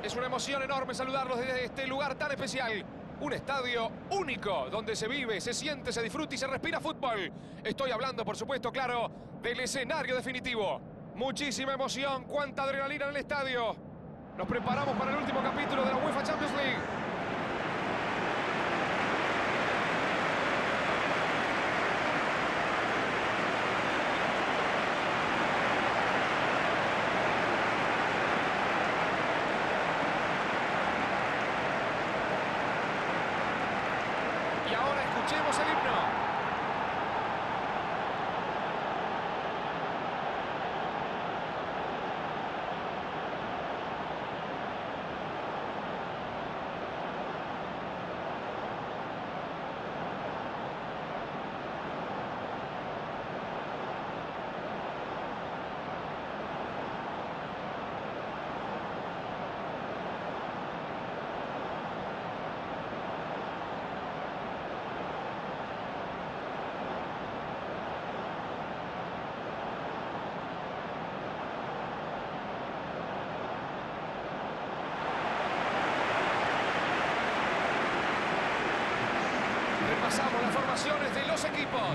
Es una emoción enorme saludarlos desde este lugar tan especial. Un estadio único, donde se vive, se siente, se disfruta y se respira fútbol. Estoy hablando, por supuesto, claro, del escenario definitivo. Muchísima emoción, cuánta adrenalina en el estadio. Nos preparamos para el último capítulo de la UEFA Champions League. Y ahora escuchemos el himno. Repasamos las formaciones de los equipos.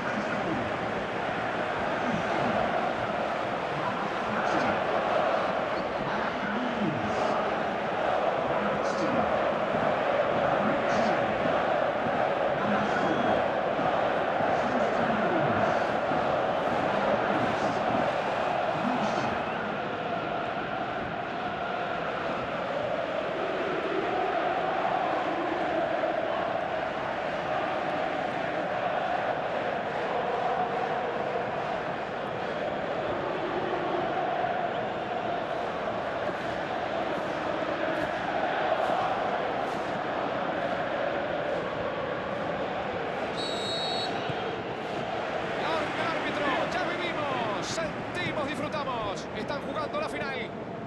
Disfrutamos, están jugando la final.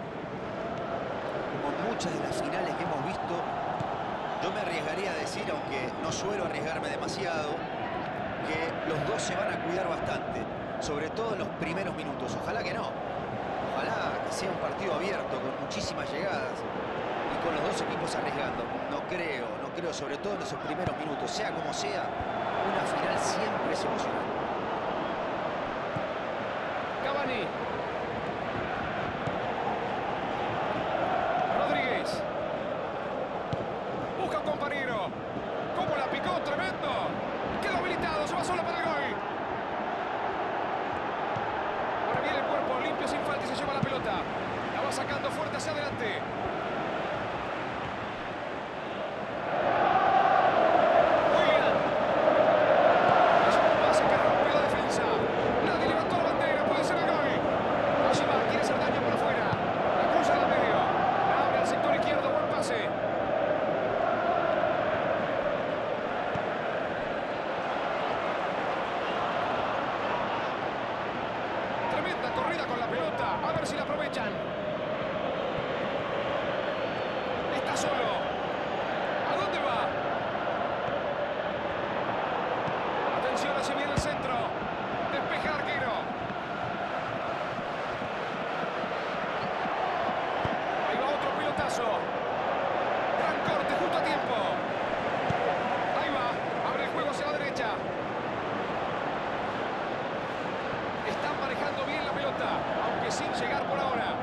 Como muchas de las finales que hemos visto, yo me arriesgaría a decir, aunque no suelo arriesgarme demasiado, que los dos se van a cuidar bastante, sobre todo en los primeros minutos. Ojalá que no. Ojalá que sea un partido abierto, con muchísimas llegadas y con los dos equipos arriesgando. No creo, sobre todo en esos primeros minutos. Sea como sea, una final siempre es emocionante. Cavani. Rodríguez. Busca un compañero. ¿Cómo la picó? Tremendo. Quedó habilitado, se va solo para el gol. Ahora viene el cuerpo limpio sin falta y se lleva la pelota. La va sacando fuerte hacia adelante. Corrida con la pelota, a ver si la aprovechan. Está solo. ¿A dónde va? Atención, así viene el centro. Despeja arquero. Ahí va otro pelotazo. Gran corte, justo a tiempo. Ahí va, abre el juego hacia la derecha. Están manejando bien la pelota, aunque sin llegar por ahora.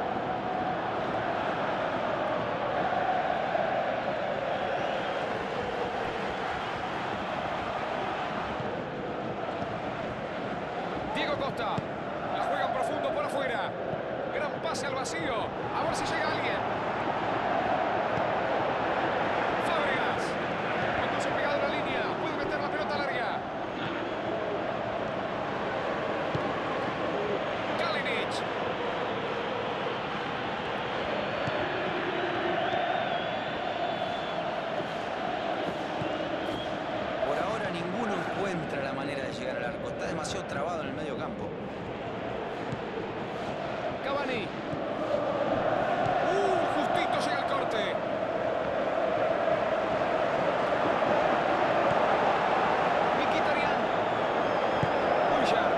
Diego Costa. La juegan profundo por afuera. Gran pase al vacío. A ver si llega alguien. Fábregas. Cuando se pega de la línea, puede meter la pelota larga. Por ahora ninguno encuentra la manera de llegar al arco. Está demasiado trabado en el medio campo. Cavani. Justito llega el corte. Mkhitaryan. Buya.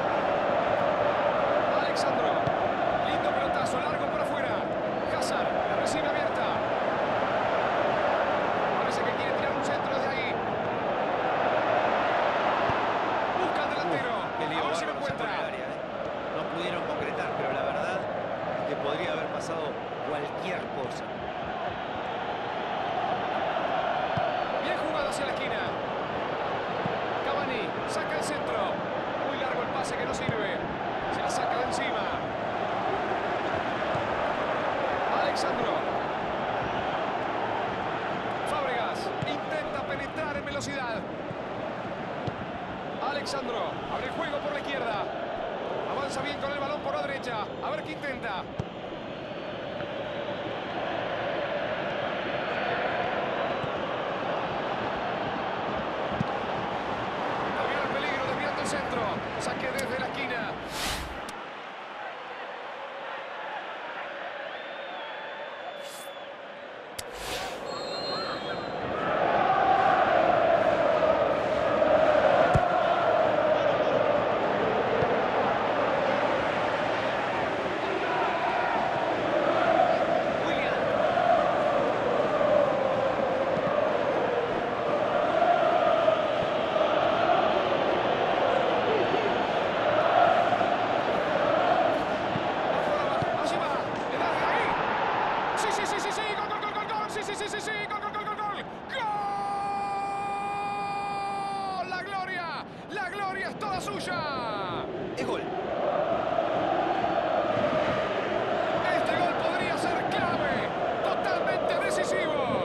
Alexandro. Lindo pelotazo largo por afuera. Hazard. podría haber pasado cualquier cosa. Bien jugado hacia la esquina. Cavani saca el centro. Muy largo el pase que no sirve. Se la saca de encima. Alexandro. Fábregas intenta penetrar en velocidad. Alexandro abre el juego por la izquierda. Avanza bien con el balón por la derecha. A ver qué intenta. Termina el peligro desviando el centro. Saque desde la esquina. ¡La gloria es toda suya! Es gol. Este gol podría ser clave, totalmente decisivo.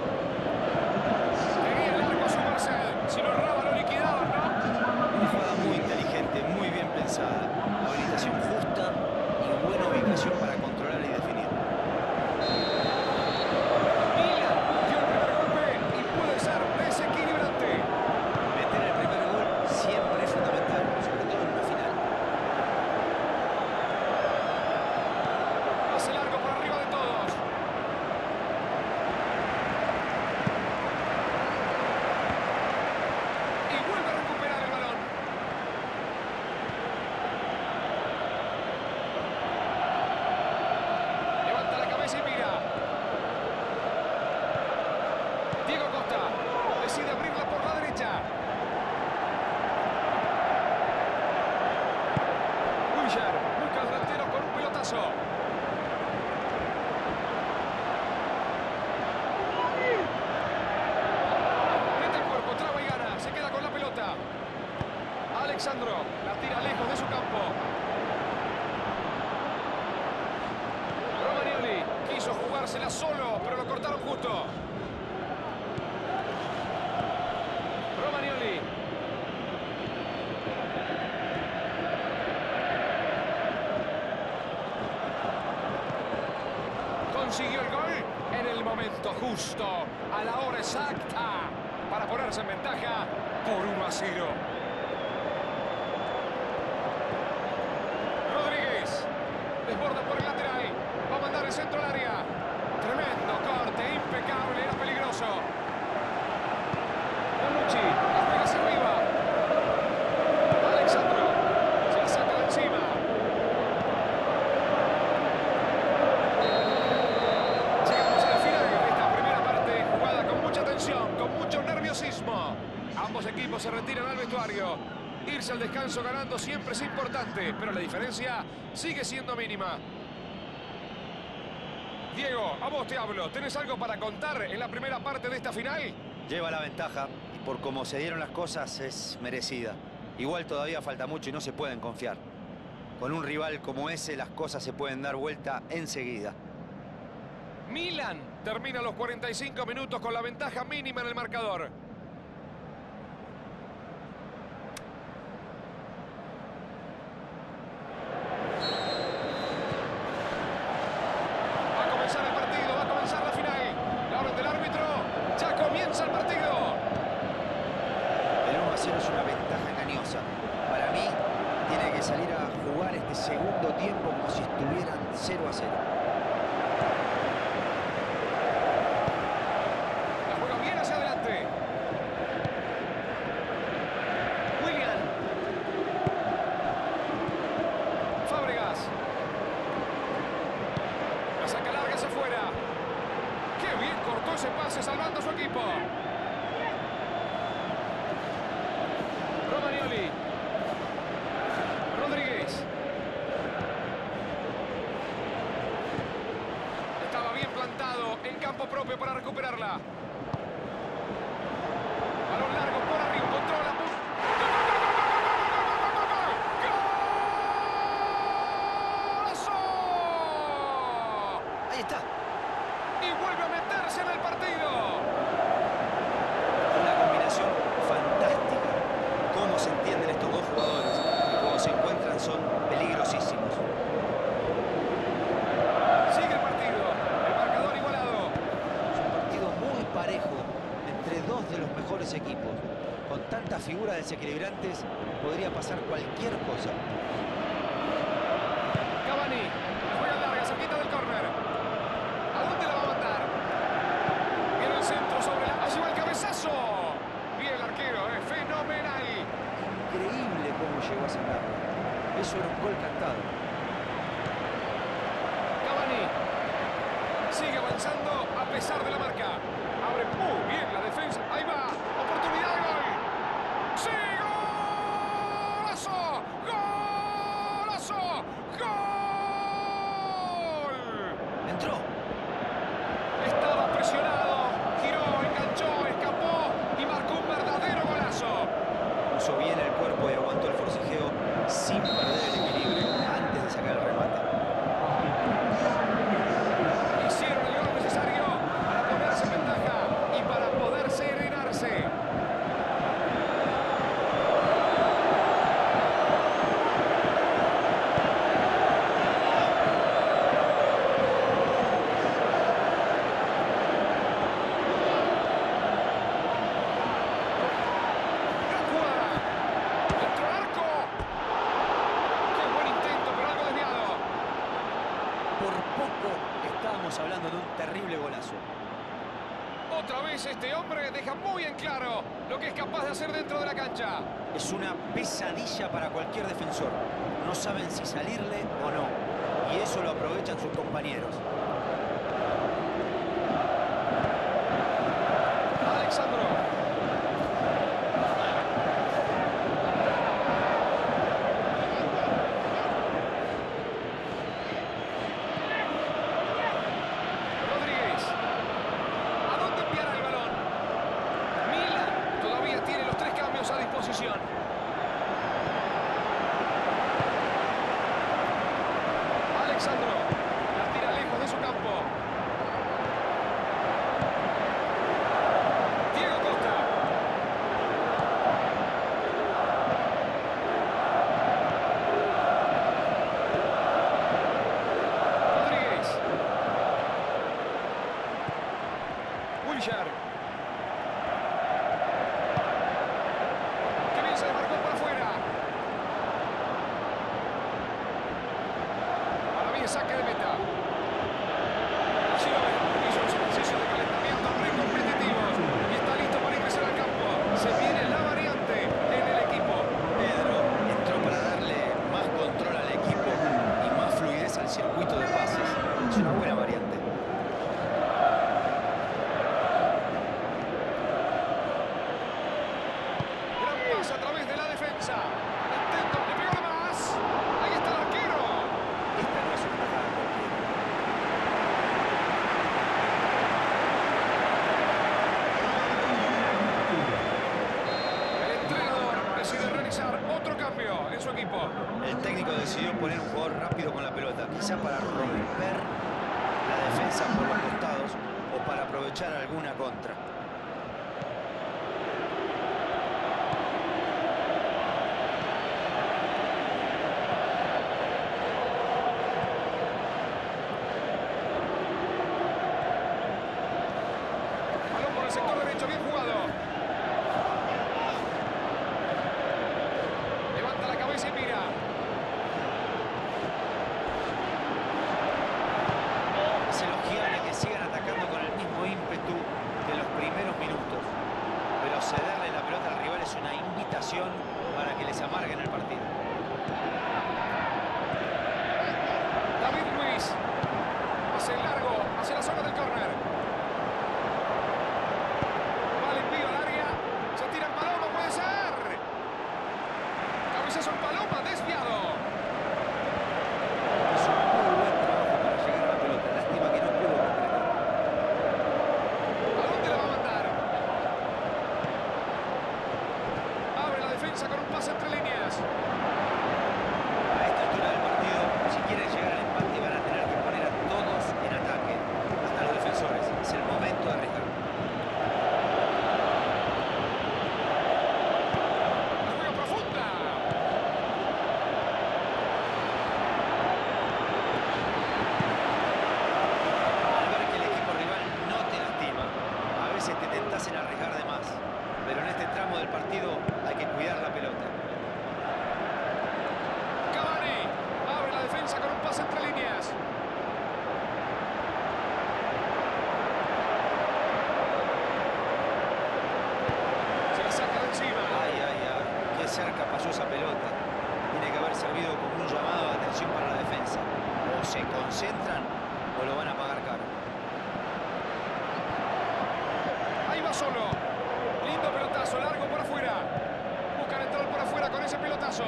Tenía el arco a su merced. Si lo erraba, lo liquidaban, ¿no? Una jugada muy inteligente, muy bien pensada. Habilitación justa y buena ubicación para controlar y definir. Milan dio el primer golpe y puede ser desequilibrante. Meter el primer gol siempre es fundamental, sobre todo en una final. Pase largo por arriba de todos. Y vuelve a recuperar el balón. Levanta la cabeza y mira. Diego Costa decide abrirla por la derecha. Wilshere busca al delantero con un pelotazo. Mete el cuerpo, traba y gana. Se queda con la pelota. Alexandro la tira lejos de su campo. Romagnoli quiso jugársela solo, pero lo cortaron justo. Romagnoli. Consiguió el gol en el momento justo, a la hora exacta, para ponerse en ventaja por 1-0. Rodríguez desborda por el lateral, va a mandar el centro al área. Tremendo corte, impecable, era peligroso. Bonucci, la juega hacia arriba. Alexandro se la saca de encima. Llegamos al final de esta primera parte, jugada con mucha tensión, con mucho nerviosismo. Ambos equipos se retiran al vestuario. Irse al descanso ganando siempre es importante, pero la diferencia sigue siendo mínima. Diego, a vos te hablo. ¿Tenés algo para contar en la primera parte de esta final? Lleva la ventaja y por cómo se dieron las cosas es merecida. Igual todavía falta mucho y no se pueden confiar. Con un rival como ese las cosas se pueden dar vuelta enseguida. Milan termina los 45 minutos con la ventaja mínima en el marcador. Va a comenzar el partido, va a comenzar la final. La orden del árbitro, ya comienza el partido. El 1-0 es una ventaja engañosa. Para mí, tiene que salir a jugar este segundo tiempo como si estuvieran 0-0. La juega bien hacia adelante. Willian. Fábregas. La saca larga hacia afuera. ¡Qué bien cortó ese pase salvando a su equipo! Romagnoli. Rodríguez. campo propio para recuperarla. Balón largo por arriba, controla. ¡Golazo! Ahí está. Y vuelve a meterse en el partido. Una combinación fantástica. Cómo se entienden estos dos jugadores. Y cuando se encuentran son peligrosísimos. Sigue el partido. El marcador igualado. Es un partido muy parejo entre dos de los mejores equipos. Con tantas figuras desequilibrantes podría pasar cualquier cosa. Cavani. Juega larga, cerquita del córner. ¿A dónde la va a mandar? Viene el centro sobre la... ¡Allí va el cabezazo! Bien el arquero, fenomenal. Increíble cómo llegó a sacarlo. Eso era un gol cantado. Cavani. Sigue avanzando a pesar de la marca. Abre muy bien la defensa. Ahí va. Oportunidad de gol. ¡Sí! ¡Golazo! ¡Golazo! ¡Gol! Entró. Estaba presionado. Giró, enganchó, escapó y marcó un verdadero golazo. Puso bien el cuerpo y aguantó el forcejeo sin perder el equilibrio antes de sacar el remate. Hicieron el gol necesario para ponerse en ventaja y para poder serenarse. Gran jugada. Dentro del arco. Qué buen intento, pero algo desviado. Por poco estábamos hablando de un terrible golazo. Otra vez este hombre deja muy en claro lo que es capaz de hacer dentro de la cancha. Es una pesadilla para cualquier defensor. No saben si salirle o no. Y eso lo aprovechan sus compañeros. Alexandro. Rodríguez. ¿A dónde enviará el balón? Mila todavía tiene los 3 cambios a disposición. Alexandro. La tira lejos de su campo. Diego Costa. Rodríguez. Wilshere. Que bien se desmarcó por afuera. Ahora bien, saque de meta. Allí lo ven. Hizo un ejercicio de calentamiento muy competitivos. Y está listo para ingresar al campo. Se viene la variante en el equipo. Pedro entró para darle más control al equipo y más fluidez al circuito de pases. Es una buena variante. Gran pase a través de la defensa. Intento, le pegó la más. Ahí está el arquero. Esta no es una tajada cualquiera. El entrenador decide realizar otro cambio en su equipo. El técnico decidió poner un jugador rápido con la pelota, quizá para romper la defensa por los costados o para aprovechar alguna contra. Balón por el sector derecho, bien jugado. Levanta la cabeza y mira. Es elogiable que sigan atacando con el mismo ímpetu que los primeros. se concentran o lo van a pagar caro. Ahí va solo. Lindo pelotazo, largo por afuera. Buscan entrar por afuera con ese pelotazo.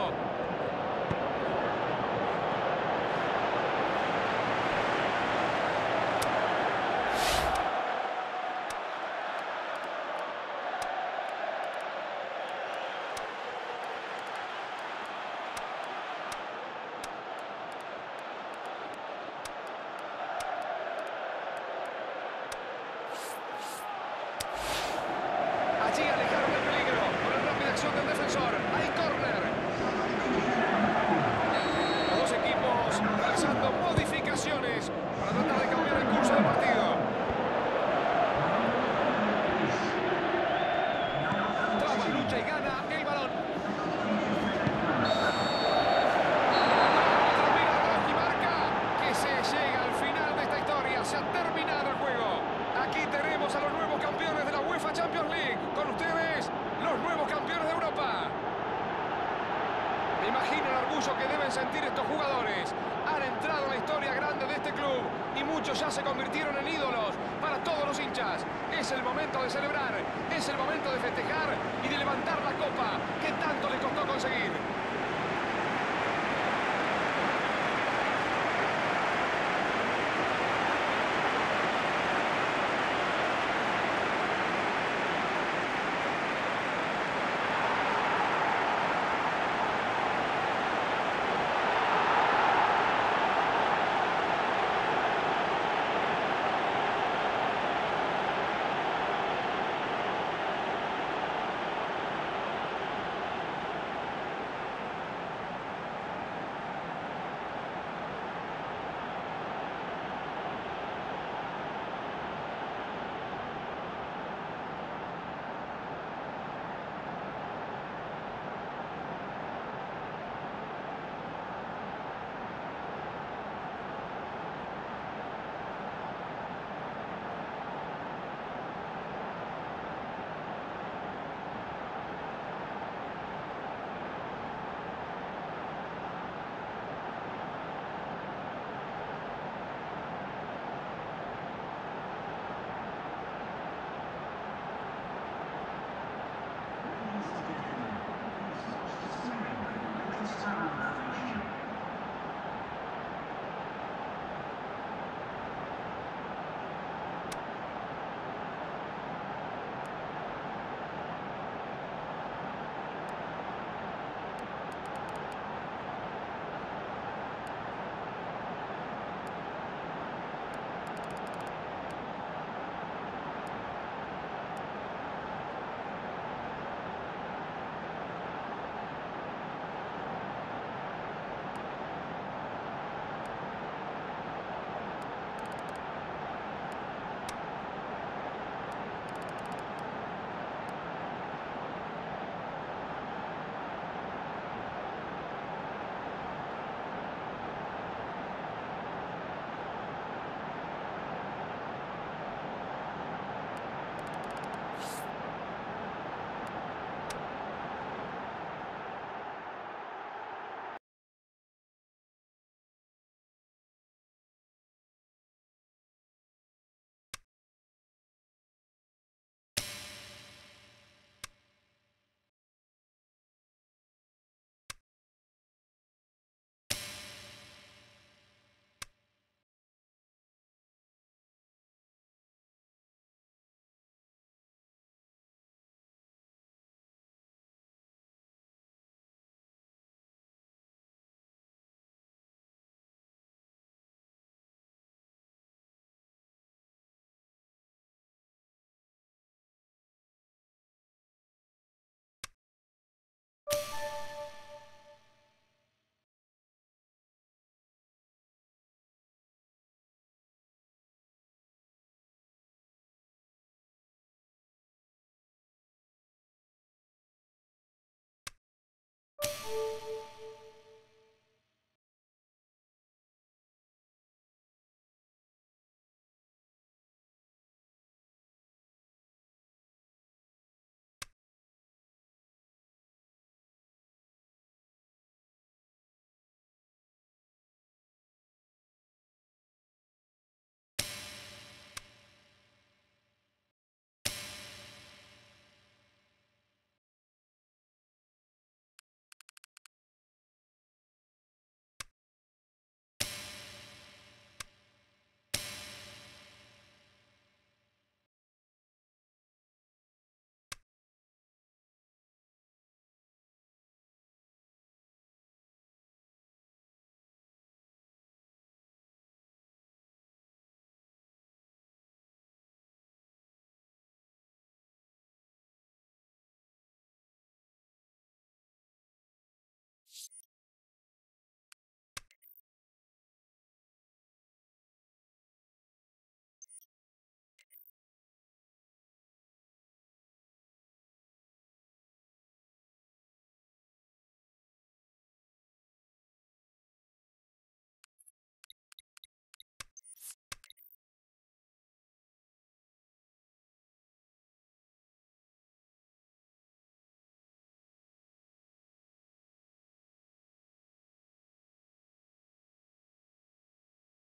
Allí alejaron el peligro con la rápida acción del defensor. Hay córner. Los dos equipos realizando modificaciones para tratar de cambiar el curso del partido. Traba, lucha y gana el balón. Termina el reloj y marca que se llega al final de esta historia. Se ha terminado el juego. Aquí tenemos a los nuevos campeones de la UEFA Champions League. Con ustedes, los nuevos campeones de Europa. Me imagino el orgullo que deben sentir estos jugadores. Han entrado en la historia grande de este club y muchos ya se convirtieron en ídolos para todos los hinchas. Es el momento de celebrar, es el momento de festejar y de levantar la copa que tanto les costó conseguir.